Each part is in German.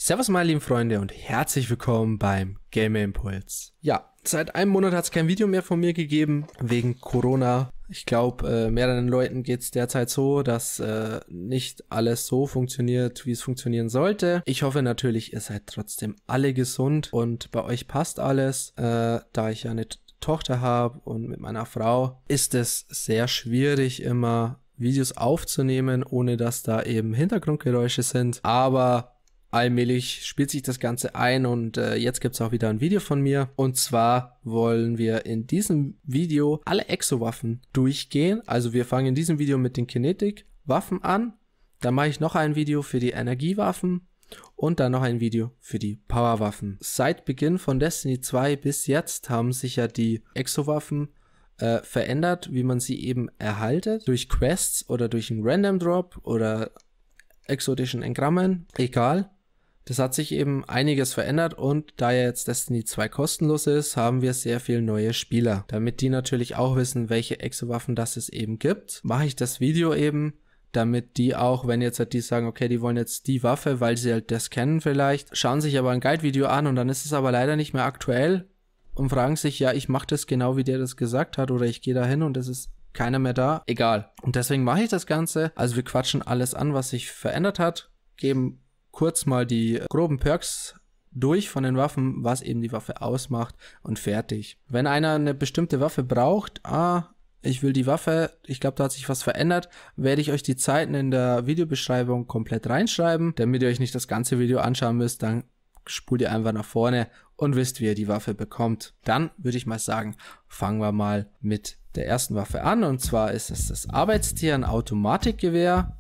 Servus meine lieben Freunde und herzlich willkommen beim Gamer Impuls. Ja, seit einem Monat hat es kein Video mehr von mir gegeben, wegen Corona. Ich glaube, mehreren Leuten geht es derzeit so, dass nicht alles so funktioniert, wie es funktionieren sollte. Ich hoffe natürlich, ihr seid trotzdem alle gesund und bei euch passt alles. Da ich ja eine Tochter habe und mit meiner Frau, ist es sehr schwierig immer Videos aufzunehmen, ohne dass da eben Hintergrundgeräusche sind. Aber allmählich spielt sich das Ganze ein und jetzt gibt es auch wieder ein Video von mir. Und zwar wollen wir in diesem Video alle Exowaffen durchgehen. Also wir fangen in diesem Video mit den Kinetic-Waffen an. Dann mache ich noch ein Video für die Energiewaffen und dann noch ein Video für die Powerwaffen. Seit Beginn von Destiny 2 bis jetzt haben sich ja die Exowaffen verändert, wie man sie eben erhaltet. Durch Quests oder durch einen Random Drop oder exotischen Engrammen. Egal. Das hat sich eben einiges verändert und da ja jetzt Destiny 2 kostenlos ist, haben wir sehr viele neue Spieler. Damit die natürlich auch wissen, welche Exowaffen das es eben gibt, mache ich das Video eben, damit die auch, wenn jetzt halt die sagen, okay, die wollen jetzt die Waffe, weil sie halt das kennen vielleicht, schauen sich aber ein Guide-Video an und dann ist es aber leider nicht mehr aktuell und fragen sich, ja, ich mache das genau, wie der das gesagt hat oder ich gehe da hin und es ist keiner mehr da. Egal. Und deswegen mache ich das Ganze. Also wir quatschen alles an, was sich verändert hat, geben kurz mal die groben Perks durch von den Waffen, was eben die Waffe ausmacht und fertig. Wenn einer eine bestimmte Waffe braucht, ich will die Waffe, ich glaube, da hat sich was verändert, werde ich euch die Zeiten in der Videobeschreibung komplett reinschreiben, damit ihr euch nicht das ganze Video anschauen müsst, dann spult ihr einfach nach vorne und wisst, wie ihr die Waffe bekommt. Dann würde ich mal sagen, fangen wir mal mit der ersten Waffe an und zwar ist es das Arbeitstier, ein Automatikgewehr.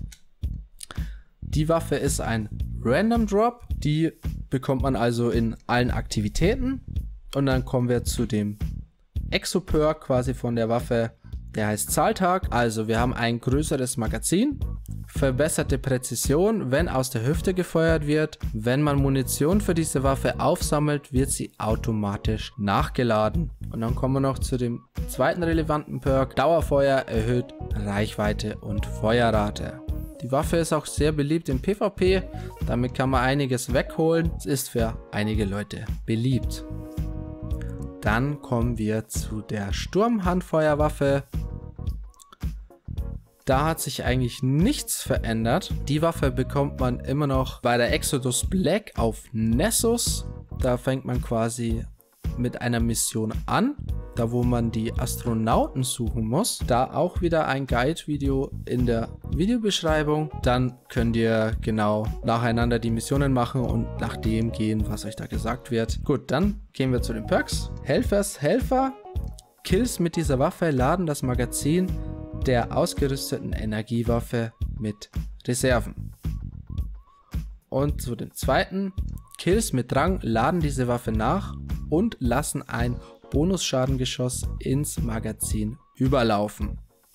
Die Waffe ist ein Random Drop, die bekommt man also in allen Aktivitäten und dann kommen wir zu dem Exo-Perk quasi von der Waffe, der heißt Zahltag. Also wir haben ein größeres Magazin, verbesserte Präzision, wenn aus der Hüfte gefeuert wird. Wenn man Munition für diese Waffe aufsammelt, wird sie automatisch nachgeladen. Und dann kommen wir noch zu dem zweiten relevanten Perk. Dauerfeuer erhöht Reichweite und Feuerrate. Die Waffe ist auch sehr beliebt im PvP, damit kann man einiges wegholen. Es ist für einige Leute beliebt. Dann kommen wir zu der Sturmhandfeuerwaffe. Da hat sich eigentlich nichts verändert. Die Waffe bekommt man immer noch bei der Exodus Black auf Nessus. Da fängt man quasi mit einer Mission an, da wo man die Astronauten suchen muss. Da auch wieder ein Guide-Video in der Videobeschreibung. Dann könnt ihr genau nacheinander die Missionen machen und nach dem gehen, was euch da gesagt wird. Gut, dann gehen wir zu den Perks. Helfer. Kills mit dieser Waffe laden das Magazin der ausgerüsteten Energiewaffe mit Reserven. Und zu dem zweiten. Kills mit Rang laden diese Waffe nach und lassen ein Bonusschadengeschoss ins Magazin überlaufen.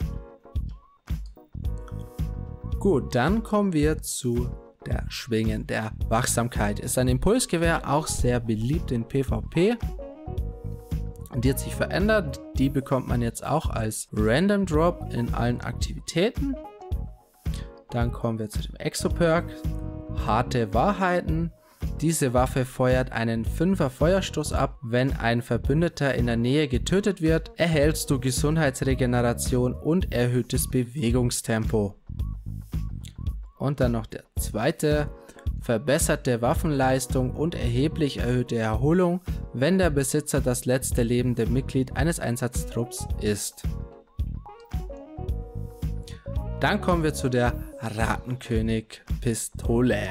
Gut, dann kommen wir zu der Schwingen der Wachsamkeit. Ist ein Impulsgewehr, auch sehr beliebt in PvP. Die hat sich verändert. Die bekommt man jetzt auch als Random Drop in allen Aktivitäten. Dann kommen wir zu dem Exo-Perk. Harte Wahrheiten. Diese Waffe feuert einen 5er Feuerstoß ab. Wenn ein Verbündeter in der Nähe getötet wird, erhältst du Gesundheitsregeneration und erhöhtes Bewegungstempo. Und dann noch der zweite. Verbesserte Waffenleistung und erheblich erhöhte Erholung, wenn der Besitzer das letzte lebende Mitglied eines Einsatztrupps ist. Dann kommen wir zu der Ratenkönig-Pistole.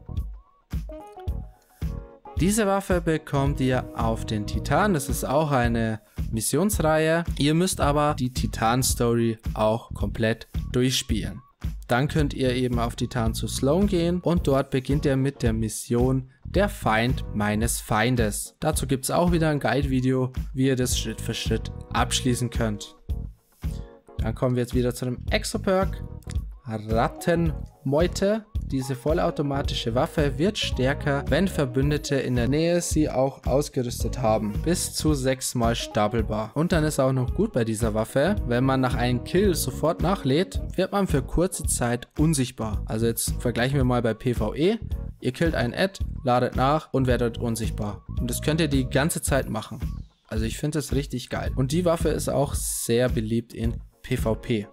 Diese Waffe bekommt ihr auf den Titan, das ist auch eine Missionsreihe. Ihr müsst aber die Titan-Story auch komplett durchspielen. Dann könnt ihr eben auf Titan zu Sloan gehen und dort beginnt ihr mit der Mission Der Feind meines Feindes. Dazu gibt es auch wieder ein Guide-Video, wie ihr das Schritt für Schritt abschließen könnt. Dann kommen wir jetzt wieder zu dem Exo-Perk. Rattenmeute. Diese vollautomatische Waffe wird stärker, wenn Verbündete in der Nähe sie auch ausgerüstet haben. Bis zu 6-mal stapelbar. Und dann ist auch noch gut bei dieser Waffe, wenn man nach einem Kill sofort nachlädt, wird man für kurze Zeit unsichtbar. Also jetzt vergleichen wir mal bei PvE. Ihr killt ein Ad, ladet nach und werdet unsichtbar. Und das könnt ihr die ganze Zeit machen. Also ich finde das richtig geil. Und die Waffe ist auch sehr beliebt in PvP.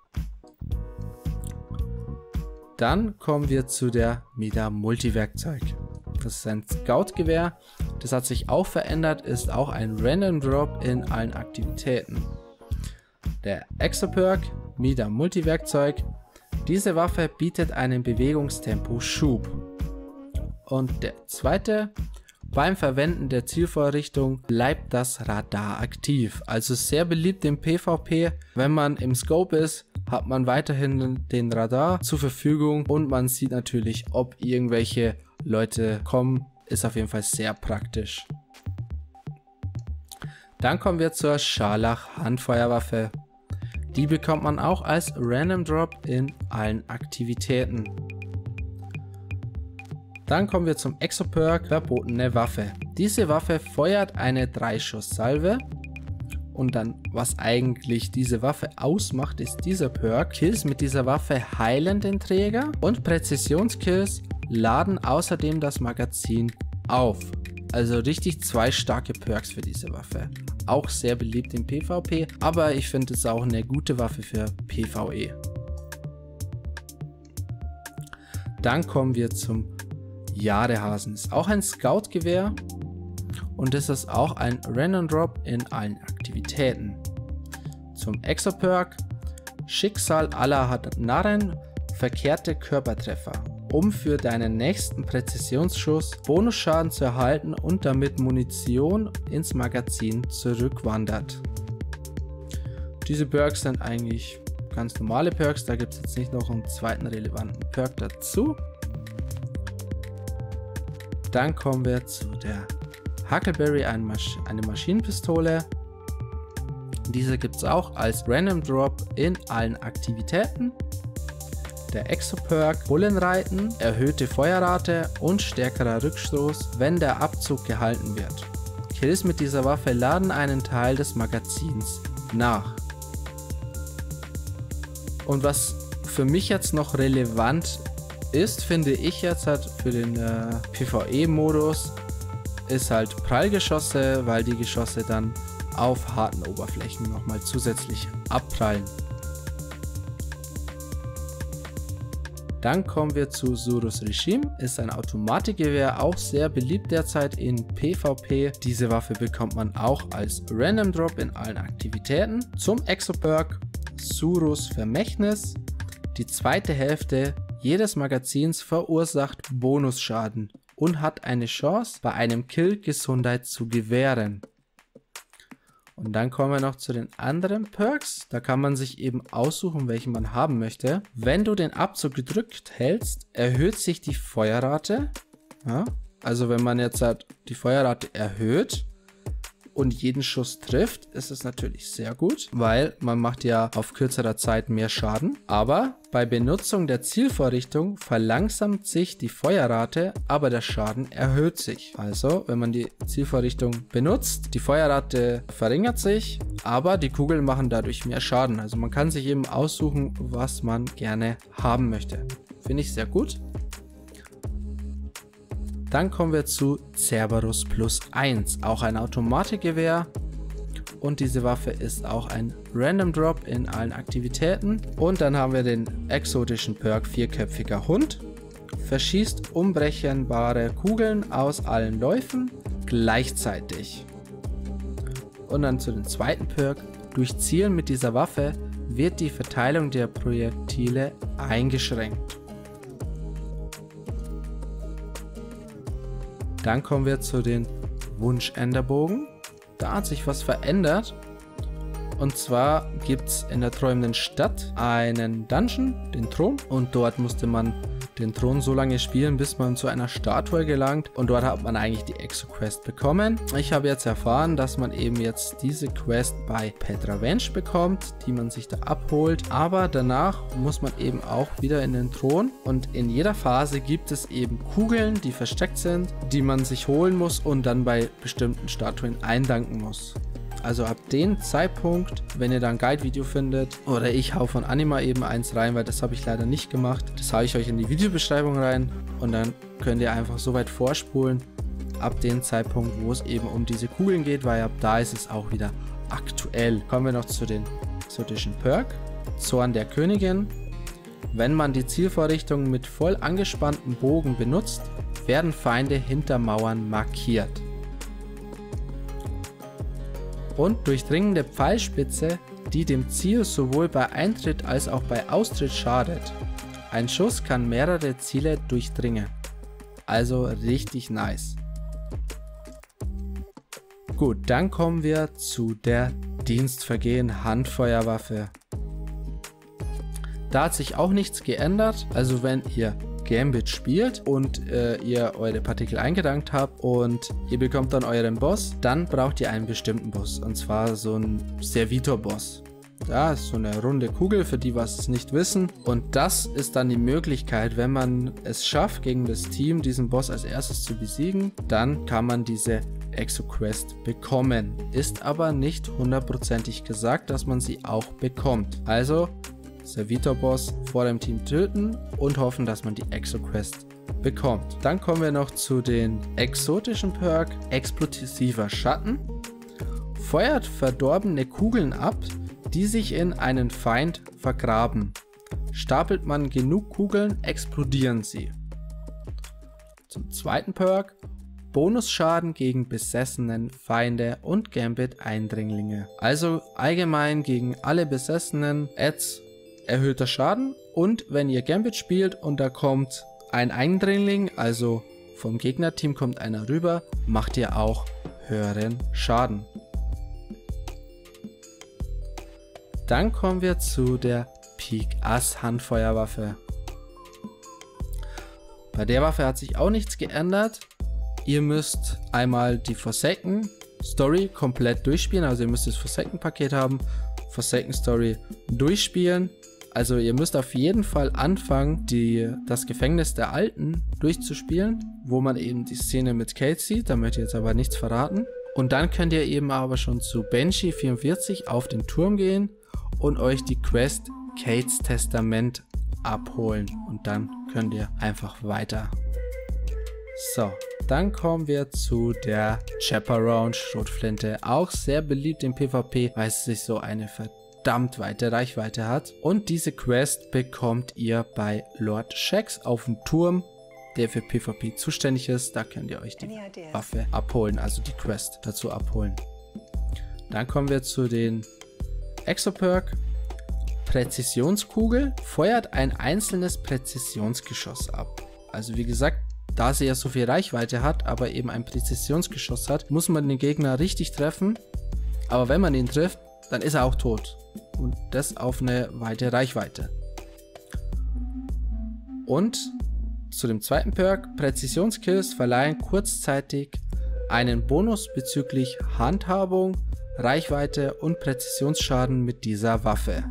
Dann kommen wir zu der Mida Multiwerkzeug. Das ist ein Scout-Gewehr. Das hat sich auch verändert, ist auch ein Random Drop in allen Aktivitäten. Der Exo-Perk Mida Multiwerkzeug. Diese Waffe bietet einen Bewegungstempo-Schub. Und der zweite, beim Verwenden der Zielvorrichtung bleibt das Radar aktiv. Also sehr beliebt im PvP. Wenn man im Scope ist, hat man weiterhin den Radar zur Verfügung und man sieht natürlich, ob irgendwelche Leute kommen. Ist auf jeden Fall sehr praktisch. Dann kommen wir zur Scharlach Handfeuerwaffe. Die bekommt man auch als Random Drop in allen Aktivitäten. Dann kommen wir zum Exo-Perk Verbotene Waffe. Diese Waffe feuert eine 3-Schuss-Salve. Und dann, was eigentlich diese Waffe ausmacht, ist dieser Perk. Kills mit dieser Waffe heilen den Träger und Präzisionskills laden außerdem das Magazin auf. Also richtig zwei starke Perks für diese Waffe. Auch sehr beliebt im PvP, aber ich finde es auch eine gute Waffe für PvE. Dann kommen wir zum Jadehasen. Ist auch ein Scout-Gewehr und das ist auch ein Random Drop in allen Aktivitäten. Zum Exo-Perk Schicksal aller Narren, verkehrte Körpertreffer, um für deinen nächsten Präzisionsschuss Bonusschaden zu erhalten und damit Munition ins Magazin zurückwandert. Diese Perks sind eigentlich ganz normale Perks, da gibt es jetzt nicht noch einen zweiten relevanten Perk dazu. Dann kommen wir zu der Huckleberry, eine Maschinenpistole. Diese gibt es auch als Random Drop in allen Aktivitäten. Der Exo-Perk Bullenreiten, erhöhte Feuerrate und stärkerer Rückstoß, wenn der Abzug gehalten wird. Kills mit dieser Waffe laden einen Teil des Magazins nach. Und was für mich jetzt noch relevant ist, finde ich jetzt halt für den PvE-Modus, ist halt Prallgeschosse, weil die Geschosse dann auf harten Oberflächen nochmal zusätzlich abprallen. Dann kommen wir zu Surus Regime, ist ein Automatikgewehr, auch sehr beliebt derzeit in PvP. Diese Waffe bekommt man auch als Random Drop in allen Aktivitäten. Zum Exo-Perk Surus Vermächtnis. Die zweite Hälfte jedes Magazins verursacht Bonusschaden und hat eine Chance, bei einem Kill Gesundheit zu gewähren. Und dann kommen wir noch zu den anderen Perks. Da kann man sich eben aussuchen, welchen man haben möchte. Wenn du den Abzug gedrückt hältst, erhöht sich die Feuerrate. Ja, also wenn man jetzt halt die Feuerrate erhöht und jeden Schuss trifft, ist es natürlich sehr gut, weil man macht ja auf kürzerer Zeit mehr Schaden. Aber bei Benutzung der Zielvorrichtung verlangsamt sich die Feuerrate, aber der Schaden erhöht sich. Also, wenn man die Zielvorrichtung benutzt, die Feuerrate verringert sich, aber die Kugeln machen dadurch mehr Schaden. Also man kann sich eben aussuchen, was man gerne haben möchte. Finde ich sehr gut. Dann kommen wir zu Cerberus Plus 1, auch ein Automatikgewehr. Und diese Waffe ist auch ein Random Drop in allen Aktivitäten. Und dann haben wir den exotischen Perk Vierköpfiger Hund. Verschießt unberechenbare Kugeln aus allen Läufen gleichzeitig. Und dann zu dem zweiten Perk. Durch Zielen mit dieser Waffe wird die Verteilung der Projektile eingeschränkt. Dann kommen wir zu den Wunschänderbogen. Da hat sich was verändert. Und zwar gibt es in der träumenden Stadt einen Dungeon, den Thron. Und dort musste man den Thron so lange spielen, bis man zu einer Statue gelangt. Und dort hat man eigentlich die Exo-Quest bekommen. Ich habe jetzt erfahren, dass man eben jetzt diese Quest bei Petravenge bekommt, die man sich da abholt. Aber danach muss man eben auch wieder in den Thron. Und in jeder Phase gibt es eben Kugeln, die versteckt sind, die man sich holen muss und dann bei bestimmten Statuen eindanken muss. Also ab dem Zeitpunkt, wenn ihr da ein Guide-Video findet, oder ich hau von Anima eben eins rein, weil das habe ich leider nicht gemacht. Das haue ich euch in die Videobeschreibung rein und dann könnt ihr einfach so weit vorspulen, ab dem Zeitpunkt, wo es eben um diese Kugeln geht, weil ab da ist es auch wieder aktuell. Kommen wir noch zu den exotischen Perk. Zorn der Königin. Wenn man die Zielvorrichtung mit voll angespanntem Bogen benutzt, werden Feinde hinter Mauern markiert. Und durchdringende Pfeilspitze, die dem Ziel sowohl bei Eintritt als auch bei Austritt schadet. Ein Schuss kann mehrere Ziele durchdringen. Also richtig nice. Gut, dann kommen wir zu der Dienstvergehen Handfeuerwaffe. Da hat sich auch nichts geändert, also wenn ihr Gambit spielt und ihr eure Partikel eingedankt habt und ihr bekommt dann euren Boss, dann braucht ihr einen bestimmten Boss, und zwar so einen Servitor-Boss. Ja, ist so eine runde Kugel, für die was es nicht wissen, und das ist dann die Möglichkeit, wenn man es schafft, gegen das Team diesen Boss als erstes zu besiegen, dann kann man diese Exo-Quest bekommen. Ist aber nicht hundertprozentig gesagt, dass man sie auch bekommt. Also Servitor-Boss vor dem Team töten und hoffen, dass man die Exo-Quest bekommt. Dann kommen wir noch zu den exotischen Perk. Explosiver Schatten. Feuert verdorbene Kugeln ab, die sich in einen Feind vergraben. Stapelt man genug Kugeln, explodieren sie. Zum zweiten Perk. Bonusschaden gegen besessenen Feinde und Gambit-Eindringlinge. Also allgemein gegen alle besessenen Adds erhöhter Schaden, und wenn ihr Gambit spielt und da kommt ein Eindringling, also vom Gegnerteam kommt einer rüber, macht ihr auch höheren Schaden. Dann kommen wir zu der Pik Ass Handfeuerwaffe. Bei der Waffe hat sich auch nichts geändert. Ihr müsst einmal die Forsaken Story komplett durchspielen, also ihr müsst das Forsaken Paket haben, Forsaken Story durchspielen. Also ihr müsst auf jeden Fall anfangen, das Gefängnis der Alten durchzuspielen, wo man eben die Szene mit Kate sieht, da möchte ich jetzt aber nichts verraten. Und dann könnt ihr eben aber schon zu Banshee 44 auf den Turm gehen und euch die Quest Kates Testament abholen. Und dann könnt ihr einfach weiter. So, dann kommen wir zu der Chaperone Schrotflinte. Auch sehr beliebt im PvP, weil es sich so eine verdammt weite Reichweite hat. Und diese Quest bekommt ihr bei Lord Shax auf dem Turm, der für PvP zuständig ist. Da könnt ihr euch die Waffe abholen, also die Quest dazu abholen. Dann kommen wir zu den Exo-Perk. Präzisionskugel feuert ein einzelnes Präzisionsgeschoss ab. Also wie gesagt, da sie ja so viel Reichweite hat, aber eben ein Präzisionsgeschoss hat, muss man den Gegner richtig treffen. Aber wenn man ihn trifft, dann ist er auch tot. Und das auf eine weite Reichweite. Und zu dem zweiten Perk, Präzisionskills verleihen kurzzeitig einen Bonus bezüglich Handhabung, Reichweite und Präzisionsschaden mit dieser Waffe.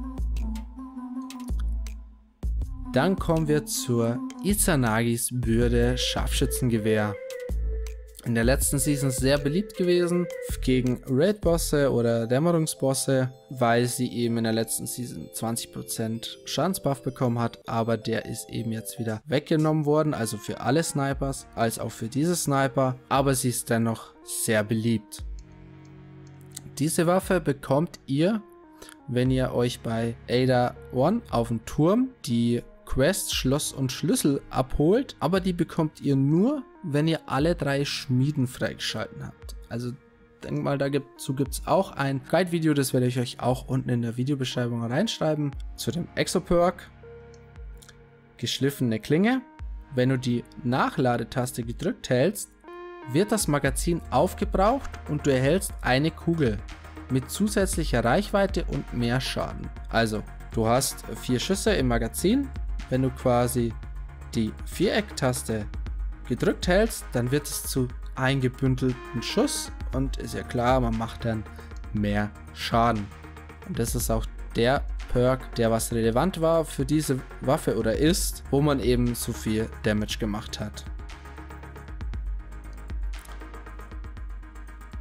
Dann kommen wir zur Izanagis Bürde Scharfschützengewehr. In der letzten Season sehr beliebt gewesen gegen Raid-Bosse oder Dämmerungsbosse, weil sie eben in der letzten Season 20% Schadensbuff bekommen hat, aber der ist eben jetzt wieder weggenommen worden, also für alle Snipers, als auch für diese Sniper, aber sie ist dennoch sehr beliebt. Diese Waffe bekommt ihr, wenn ihr euch bei Ada 1 auf dem Turm die Quest Schloss und Schlüssel abholt, aber die bekommt ihr nur, wenn ihr alle 3 Schmieden freigeschalten habt. Also denk mal, dazu gibt es auch ein Guide-Video, das werde ich euch auch unten in der Videobeschreibung reinschreiben. Zu dem Exo-Perk, geschliffene Klinge. Wenn du die Nachladetaste gedrückt hältst, wird das Magazin aufgebraucht und du erhältst eine Kugel mit zusätzlicher Reichweite und mehr Schaden. Also, du hast 4 Schüsse im Magazin. Wenn du quasi die Viereck-Taste gedrückt hältst, dann wird es zu eingebündelten Schuss und ist ja klar, man macht dann mehr Schaden. Und das ist auch der Perk, der was relevant war für diese Waffe oder ist, wo man eben so viel Damage gemacht hat.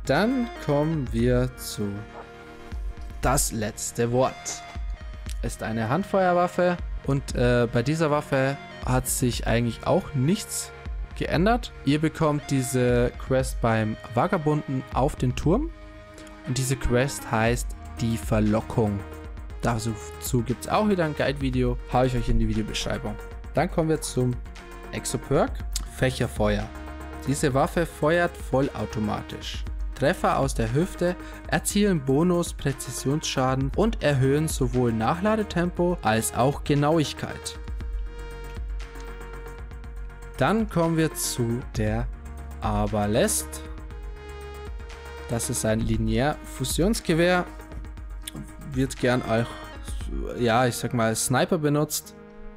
Dann kommen wir zu das letzte Wort. Ist eine Handfeuerwaffe und bei dieser Waffe hat sich eigentlich auch nichts geändert. Ihr bekommt diese Quest beim Vagabunden auf den Turm und diese Quest heißt die Verlockung. Dazu gibt es auch wieder ein Guide-Video, habe ich euch in die Videobeschreibung. Dann kommen wir zum Exo-Perk, Fächerfeuer. Diese Waffe feuert vollautomatisch. Treffer aus der Hüfte erzielen Bonus Präzisionsschaden und erhöhen sowohl Nachladetempo als auch Genauigkeit. Dann kommen wir zu der Arbalest. Das ist ein Linear-Fusionsgewehr. Wird gern auch, ja, ich sag mal, als Sniper benutzt.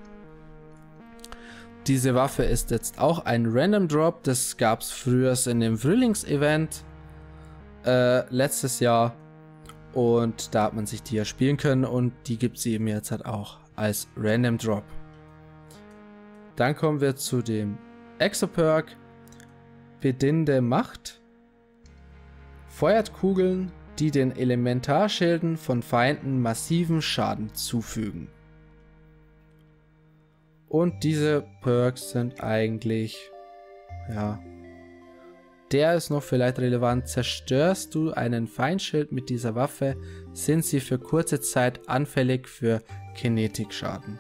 Diese Waffe ist jetzt auch ein Random Drop. Das gab es früher in dem Frühlings-Event letztes Jahr. Und da hat man sich die ja spielen können. Und die gibt es eben jetzt halt auch als Random Drop. Dann kommen wir zu dem Exo-Perk. Bedingende Macht. Feuert Kugeln, die den Elementarschilden von Feinden massiven Schaden zufügen. Und diese Perks sind eigentlich, ja, der ist noch vielleicht relevant. Zerstörst du einen Feindschild mit dieser Waffe, sind sie für kurze Zeit anfällig für Kinetikschaden.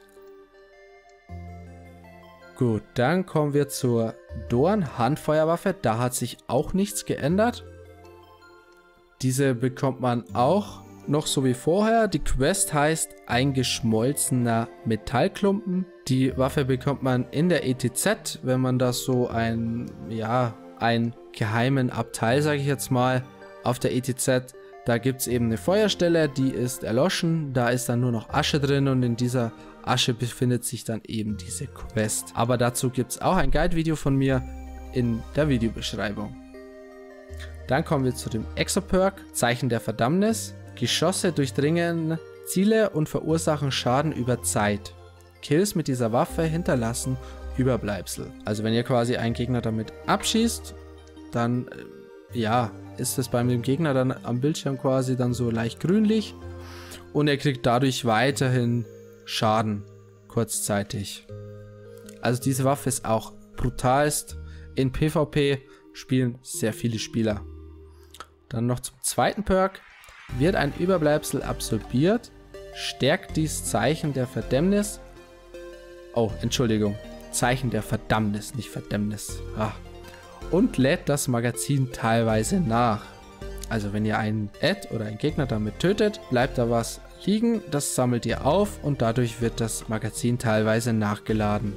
Gut, dann kommen wir zur Dorn-Handfeuerwaffe. Da hat sich auch nichts geändert. Diese bekommt man auch noch so wie vorher. Die Quest heißt ein geschmolzener Metallklumpen. Die Waffe bekommt man in der ETZ, wenn man das so einen geheimen Abteil, sage ich jetzt mal, auf der ETZ. Da gibt es eben eine Feuerstelle, die ist erloschen. Da ist dann nur noch Asche drin und in dieser Asche befindet sich dann eben diese Quest. Aber dazu gibt es auch ein Guide-Video von mir in der Videobeschreibung. Dann kommen wir zu dem Exo-Perk, Zeichen der Verdammnis. Geschosse durchdringen Ziele und verursachen Schaden über Zeit. Kills mit dieser Waffe hinterlassen Überbleibsel. Also wenn ihr quasi einen Gegner damit abschießt, dann ja, ist es beim dem Gegner dann am Bildschirm quasi dann so leicht grünlich und er kriegt dadurch weiterhin Schaden kurzzeitig. Also diese Waffe ist auch brutalst. In PvP spielen sehr viele Spieler. Dann noch zum zweiten Perk. Wird ein Überbleibsel absorbiert, stärkt dies Zeichen der Verdammnis. Oh, Entschuldigung. Zeichen der Verdammnis, nicht Verdämmnis. Und lädt das Magazin teilweise nach. Also wenn ihr einen Ad oder einen Gegner damit tötet, bleibt da was liegen, das sammelt ihr auf und dadurch wird das Magazin teilweise nachgeladen.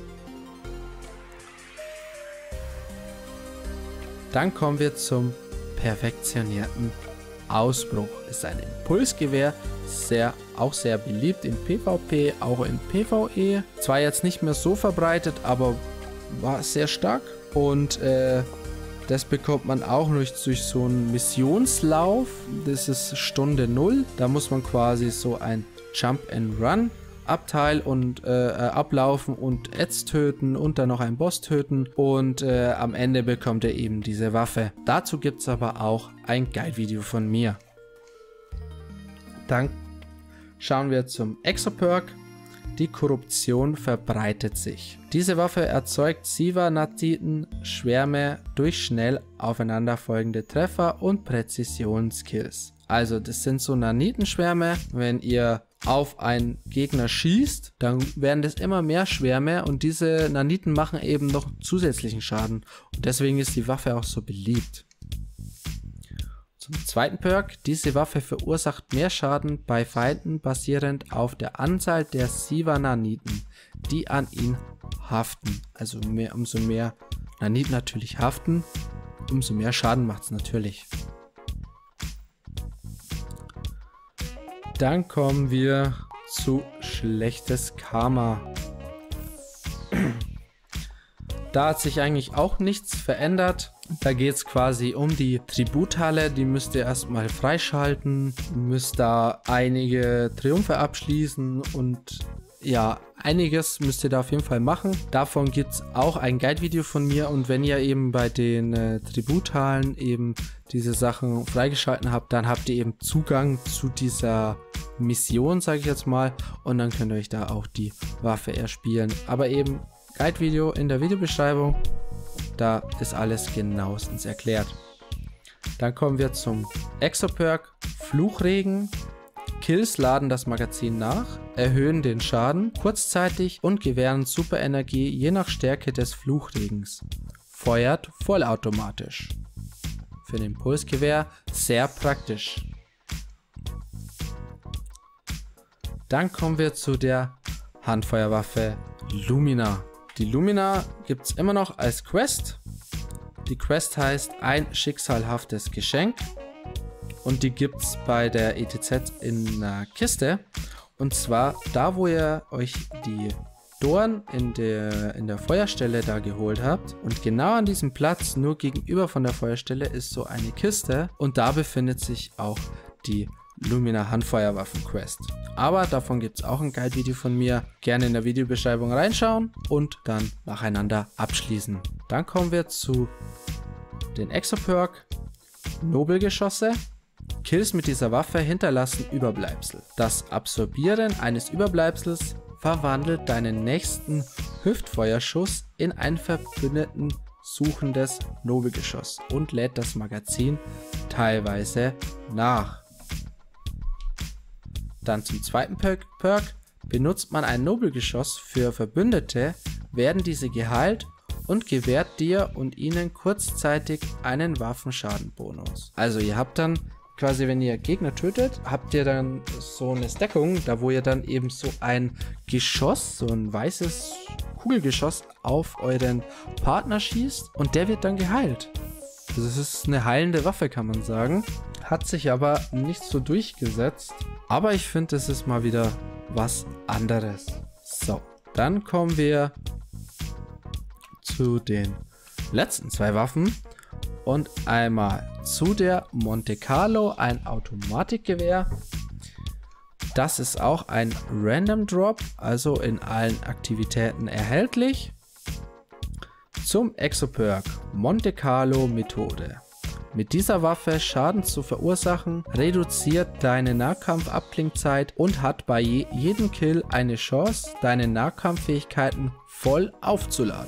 Dann kommen wir zum perfektionierten Ausbruch. Ist ein Impulsgewehr, auch sehr beliebt im PvP, auch im PvE. Zwar jetzt nicht mehr so verbreitet, aber war sehr stark. Und das bekommt man auch durch so einen Missionslauf. Das ist Stunde 0. Da muss man quasi so ein Jump and Run Abteil und ablaufen und Ads töten und dann noch einen Boss töten und am Ende bekommt er eben diese Waffe. Dazu gibt es aber auch ein Guide-Video von mir. Dann schauen wir zum Exo-Perk. Die Korruption verbreitet sich. Diese Waffe erzeugt Siva-Natiten-Schwärme durch schnell aufeinanderfolgende Treffer und Präzisionskills. Also das sind so Nanitenschwärme. Wenn ihr auf einen Gegner schießt, dann werden das immer mehr Schwärme und diese Naniten machen eben noch zusätzlichen Schaden. Und deswegen ist die Waffe auch so beliebt. Zum zweiten Perk. Diese Waffe verursacht mehr Schaden bei Feinden basierend auf der Anzahl der Siva-Naniten, die an ihn haften. Also umso mehr Naniten natürlich haften, umso mehr Schaden macht es natürlich. Dann kommen wir zu schlechtes Karma. Da hat sich eigentlich auch nichts verändert. Da geht es quasi um die Tributhalle. Die müsst ihr erstmal freischalten. Müsst da einige Triumphe abschließen und ja, einiges müsst ihr da auf jeden Fall machen. Davon gibt es auch ein Guide-Video von mir und wenn ihr eben bei den Tributhallen eben diese Sachen freigeschalten habt, dann habt ihr eben Zugang zu dieser Mission, sage ich jetzt mal, und dann könnt ihr euch da auch die Waffe erspielen. Aber eben Guide-Video in der Videobeschreibung, da ist alles genauestens erklärt. Dann kommen wir zum Exo-Perk Fluchregen. Kills laden das Magazin nach, erhöhen den Schaden kurzzeitig und gewähren Superenergie je nach Stärke des Fluchregens. Feuert vollautomatisch. Für den Impulsgewehr sehr praktisch. Dann kommen wir zu der Handfeuerwaffe Lumina. Die Lumina gibt es immer noch als Quest. Die Quest heißt ein schicksalhaftes Geschenk. Und die gibt es bei der ETZ in einer Kiste. Und zwar da, wo ihr euch die Dorn in der Feuerstelle da geholt habt. Und genau an diesem Platz, nur gegenüber von der Feuerstelle, ist so eine Kiste. Und da befindet sich auch die Lumina Handfeuerwaffen Quest. Aber davon gibt es auch ein Guide-Video von mir. Gerne in der Videobeschreibung reinschauen und dann nacheinander abschließen. Dann kommen wir zu den Exo-Perk Nobelgeschosse. Kills mit dieser Waffe hinterlassen Überbleibsel. Das Absorbieren eines Überbleibsels verwandelt deinen nächsten Hüftfeuerschuss in ein verbündeten suchendes Nobelgeschoss und lädt das Magazin teilweise nach. Dann zum zweiten Perk. Benutzt man ein Nobelgeschoss für Verbündete, werden diese geheilt und gewährt dir und ihnen kurzzeitig einen Waffenschadenbonus. Also ihr habt dann quasi, wenn ihr Gegner tötet, habt ihr dann so eine Deckung, da wo ihr dann eben so ein Geschoss, so ein weißes Kugelgeschoss auf euren Partner schießt und der wird dann geheilt. Also es ist eine heilende Waffe, kann man sagen. Hat sich aber nicht so durchgesetzt. Aber ich finde, es ist mal wieder was anderes. So, dann kommen wir zu den letzten zwei Waffen. Und einmal zu der Monte Carlo, ein Automatikgewehr. Das ist auch ein Random Drop, also in allen Aktivitäten erhältlich. Zum Exo-Perk Monte Carlo Methode. Mit dieser Waffe Schaden zu verursachen, reduziert deine Nahkampfabklingzeit und hat bei jedem Kill eine Chance, deine Nahkampffähigkeiten voll aufzuladen.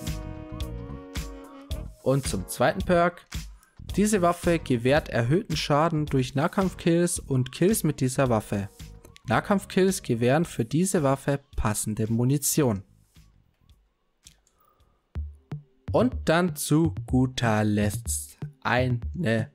Und zum zweiten Perk. Diese Waffe gewährt erhöhten Schaden durch Nahkampfkills und Kills mit dieser Waffe. Nahkampfkills gewähren für diese Waffe passende Munition. Und dann zu guter Letzt eine,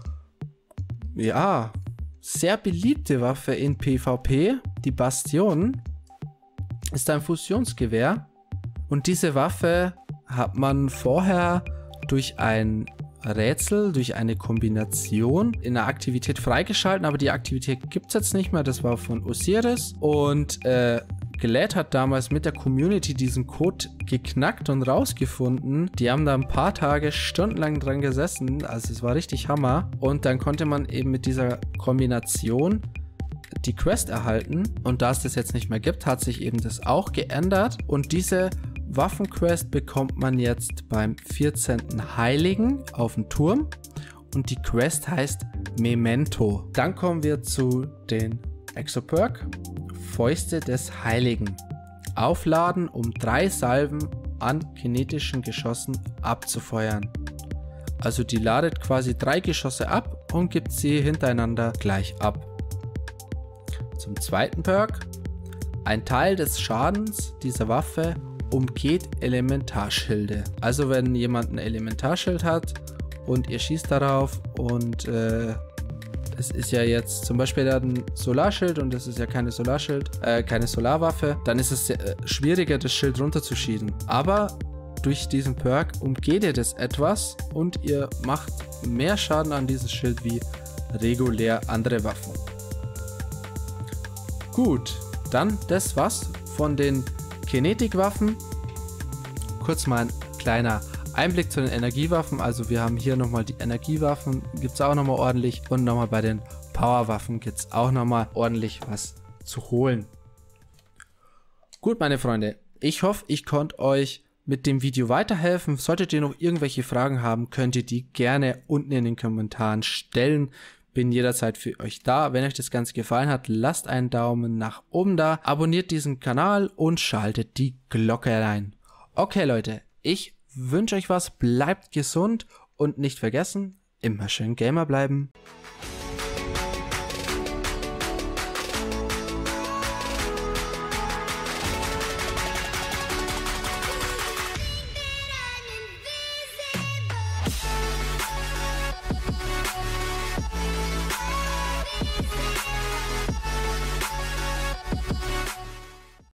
ja, sehr beliebte Waffe in PvP. Die Bastion ist ein Fusionsgewehr und diese Waffe hat man vorher durch ein Rätsel, durch eine Kombination in der Aktivität freigeschalten, aber die Aktivität gibt es jetzt nicht mehr. Das war von Osiris und Gelät hat damals mit der Community diesen Code geknackt und rausgefunden. Die haben da ein paar Tage stundenlang dran gesessen, also es war richtig Hammer. Und dann konnte man eben mit dieser Kombination die Quest erhalten und da es das jetzt nicht mehr gibt, hat sich eben das auch geändert und diese Waffenquest bekommt man jetzt beim 14. Heiligen auf dem Turm und die Quest heißt Memento. Dann kommen wir zu den Exo-Perk Fäuste des Heiligen. Aufladen, um 3 Salven an kinetischen Geschossen abzufeuern. Also die ladet quasi 3 Geschosse ab und gibt sie hintereinander gleich ab. Zum zweiten Perk. Ein Teil des Schadens dieser Waffe umgeht Elementarschilde. Also wenn jemand ein Elementarschild hat und ihr schießt darauf und es ist ja jetzt zum Beispiel ein Solarschild und das ist ja keine Solarwaffe, dann ist es schwieriger, das Schild runterzuschießen. Aber durch diesen Perk umgeht ihr das etwas und ihr macht mehr Schaden an dieses Schild wie regulär andere Waffen. Gut, dann das war's von den Kinetikwaffen. Kurz mal ein kleiner Einblick zu den Energiewaffen. Also wir haben hier nochmal die Energiewaffen, gibt es auch nochmal ordentlich. Und nochmal bei den Powerwaffen gibt es auch nochmal ordentlich was zu holen. Gut, meine Freunde, ich hoffe, ich konnte euch mit dem Video weiterhelfen. Solltet ihr noch irgendwelche Fragen haben, könnt ihr die gerne unten in den Kommentaren stellen. Bin jederzeit für euch da. Wenn euch das Ganze gefallen hat, lasst einen Daumen nach oben da, abonniert diesen Kanal und schaltet die Glocke rein. Okay Leute, ich wünsche euch was, bleibt gesund und nicht vergessen, immer schön Gamer bleiben.